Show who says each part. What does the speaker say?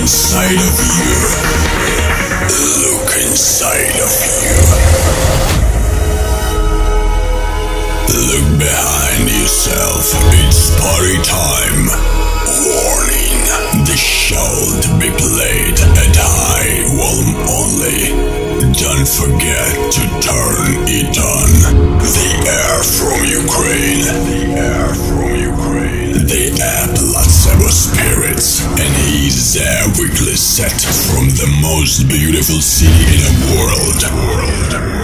Speaker 1: inside of you. Look inside of you. Look behind yourself. It's party time. Warning. The show to be played at high volume only. Don't forget to turn it on. The air from Ukraine. The air from Ukraine. They are Placebo Spirits, and he's their weekly set from the most beautiful city in the world.